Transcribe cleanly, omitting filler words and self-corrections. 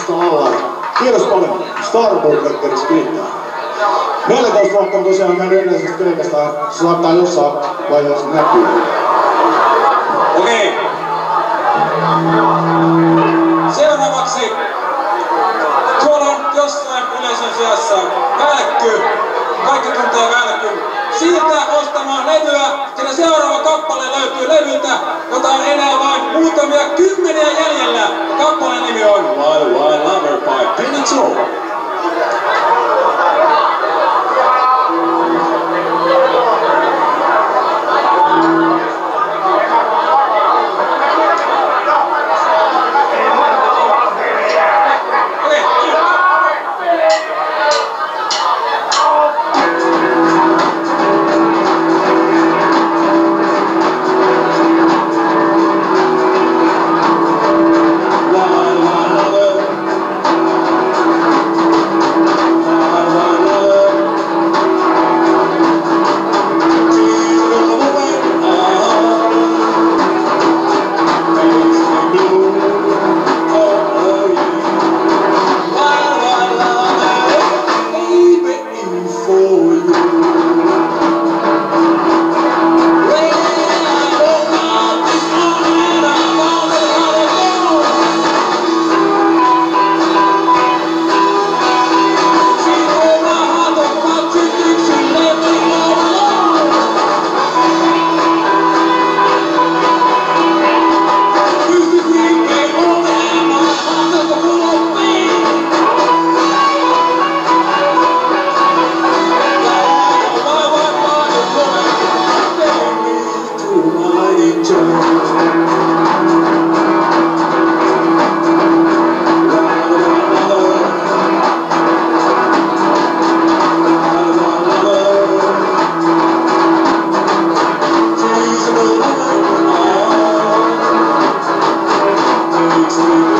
Mistä ollaan? Kiitos paljon. Starburgeriksi kiittää. 14 vuotta on tosiaan käynyt edellisestä keikasta. Se saattaa jossain vaiheessa näkyä. Okei. Seuraavaksi tuolla on jossain yleisön seassa Välkky. Kaikki tuntee Välkyn. Siirtää ostamaan levyä, sillä seuraava kappale löytyy levyltä, jota on enää vain muutamia kymmeniä jäljellä. Kappaleen nimi on Wild Wild Lover by Penny Joe. Thank you.